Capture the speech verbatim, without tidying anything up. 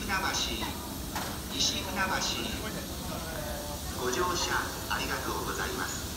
橋、西船橋、ご乗車ありがとうございます。